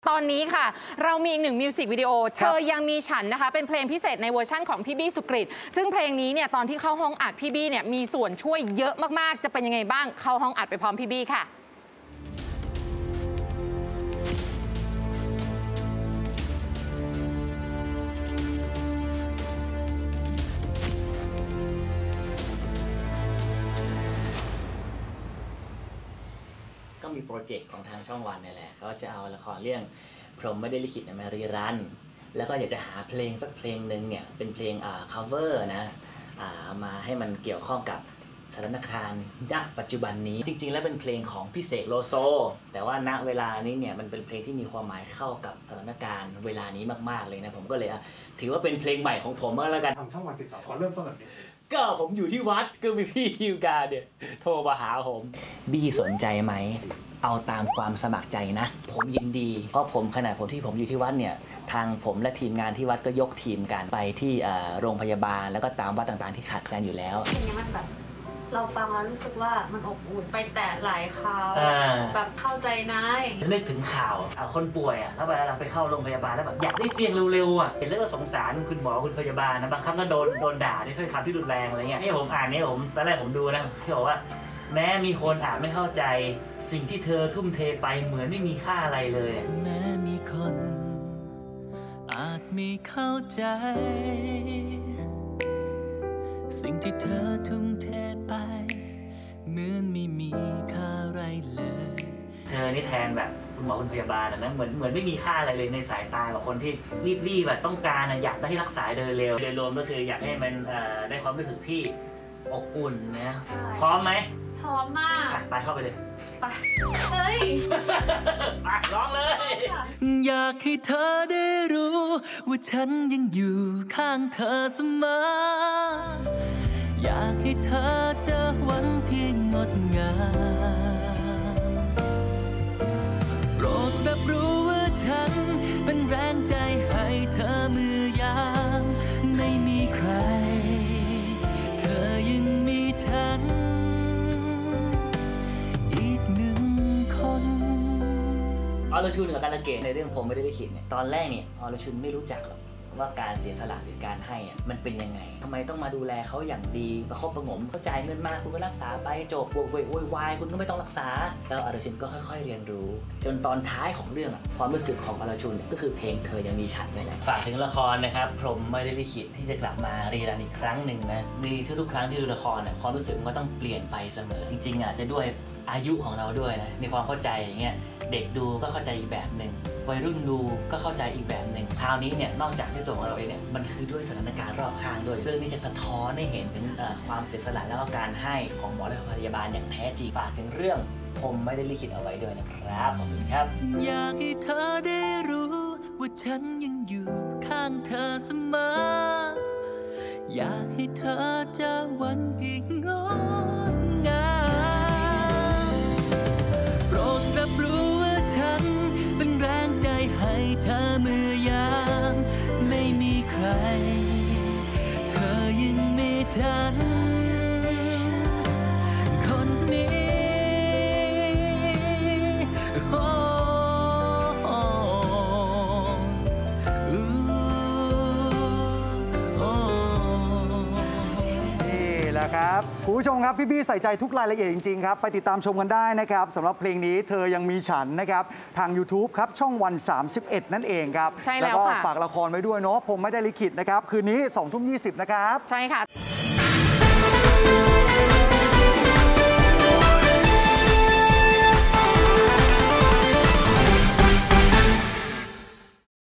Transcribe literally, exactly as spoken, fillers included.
ตอนนี้ค่ะเรามีอีกหนึ่งมิวสิกวิดีโอเธอยังมีฉันนะคะเป็นเพลงพิเศษในเวอร์ชั่นของพี่บี้สุกฤตซึ่งเพลงนี้เนี่ยตอนที่เข้าห้องอัดพี่บี้เนี่ยมีส่วนช่วยเยอะมากๆจะเป็นยังไงบ้างเข้าห้องอัดไปพร้อมพี่บี้ค่ะก็มีโปรเจกต์ของทางช่องวันนี่แหละก็จะเอาละครเรื่องพรหมไม่ได้ลิขิตมารีรันแล้วก็อยากจะหาเพลงสักเพลงหนึ่งเนี่ยเป็นเพลงอ่า cover นะอ่ามาให้มันเกี่ยวข้องกับสถานการณ์ณปัจจุบันนี้จริงๆแล้วเป็นเพลงของพี่เสกโลโซแต่ว่าณเวลานี้เนี่ยมันเป็นเพลงที่มีความหมายเข้ากับสถานการณ์เวลานี้มากๆเลยนะผมก็เลยถือว่าเป็นเพลงใหม่ของผมก็แล้วกันทางช่องวันติดต่อขอเริ่มต้นแบบนี้ก็ผมอยู่ที่วัดก็มีพี่ทีมการเนี่ยโทรมาหาผมบี้สนใจไหมเอาตามความสมัครใจนะผมยินดีเพราะผมขนาดผมที่ผมอยู่ที่วัดเนี่ยทางผมและทีมงานที่วัดก็ยกทีมกันไปที่โรงพยาบาลแล้วก็ตามวัดต่างๆที่ขาดแคลนอยู่แล้วเพลงนี้มันแบบเราฟังแล้วรู้สึกว่ามันอบอุ่นไปแต่หลายคราวแบบเข้าใจนายนึกถึงข่าวคนป่วยอ่ะแล้วเวลาเราไปเข้าโรงพยาบาลแล้วแบบอยากได้เตียงเร็วๆอ่ะเห็นแล้วก็สงสารคุณหมอคุณพยาบาลนะบางครั้งก็โดนโดนด่าด้วยถ้อยคำที่รุนแรงอะไรเงี้ยนี่ผมอ่านนี่ผมตอนแรกผมดูนะที่บอกว่าแม้มีคนอาจไม่เข้าใจสิ่งที่เธอทุ่มเทไปเหมือนไม่มีค่าอะไรเลยแม้มีคนอาจไม่เข้าใจสิ่งที่เธอทุ่มเทไปเหมือนไม่มีค่าอะไรเลยเธอนี่แทนแบบคุณหมอคุณพยาบาลนะเหมือนเหมือนไม่มีค่าอะไรเลยในสายตาของคนที่รีบๆแบบต้องการอยากได้ให้รักษาโดยเร็วโดยรวมก็คืออยากให้มันได้ความรู้สึกที่อบอุ่นนะพร้อมไหมพร้อมมากไปเข้าไปเลยไปเฮ้ยไปร้องเลยอยากให้เธอได้รู้ว่าฉันยังอยู่ข้างเธอเสมออยากให้เธอเจอวันที่งดงามโปรดรับรู้ว่าฉันเป็นแรงใจให้เธอมือยามไม่มีใครเธอยังมีฉันอีกหนึ่งคนอรชุนกับการละเกดในเรื่องผมไม่ได้ลิขิตเนี่ยตอนแรกเนี่ยอรชุนไม่รู้จักหรอกว่าการเสียสละหรือการให้อะมันเป็นยังไงทำไมต้องมาดูแลเขาอย่างดีประคบประหงมเขาจ่ายเงินมาคุณก็รักษาไปจบโวยโวยวายคุณก็ไม่ต้องรักษาแล้วอรชุนก็ค่อยๆเรียนรู้จนตอนท้ายของเรื่องอะความรู้สึกของอรชุนก็คือเพลงเธอยังมีฉันนี่แหละฝากถึงละครนะครับพรหมไม่ได้ลิขิตที่จะกลับมารีรันอีกครั้งหนึ่งนะดีทุกๆครั้งที่ดูละครเนี่ยความรู้สึกมันก็ต้องเปลี่ยนไปเสมอจริงๆอาจจะด้วยอายุของเราด้วยนะในความเข้าใจอย่างเงี้ยเด็กดูก็เข้าใจอีกแบบหนึ่งวัยรุ่นดูก็เข้าใจอีกแบบหนึ่งคราวนี้เนี่ยนอกจากที่ตัวของเราเองเนี่ยมันคือด้วยสถานการณ์รอบข้างด้วยเรื่องนี้จะสะท้อนให้เห็นถึงความเสียสละและการให้ของหมอและพยาบาลอย่างแท้จริงฝากถึงเรื่องผมไม่ได้ลิขิตเอาไว้ด้วยนะครับขอบคุณครับอยากให้เธอได้รู้ว่าฉันยังอยู่ข้างเธอเสมออยากให้เธอเจอวันที่งดงามโปรดรับรู้ว่าฉันเป็นแรงใจให้เธอเมื่อยามไม่มีใครเธอยังมีฉันคนนี้ครับคุณผู้ชมครับพี่บี้ใส่ใจทุกรายละเอียดจริงๆครับไปติดตามชมกันได้นะครับสำหรับเพลงนี้เธอยังมีฉันนะครับทาง ยูทูบ ครับช่องวันสามสิบเอ็ดนั่นเองครับใช่แล้วค่ะแล้วก็ฝากละครไว้ด้วยเนาะผมไม่ได้ลิขิตนะครับคืนนี้สองทุ่มยี่สิบนะครับใช่ค่ะ